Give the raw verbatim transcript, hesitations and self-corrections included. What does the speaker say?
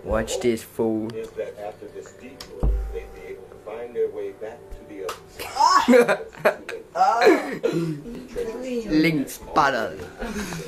Watch this fool. Is that after this detour, they'd be able to find their way back to the other side. Lynx battle.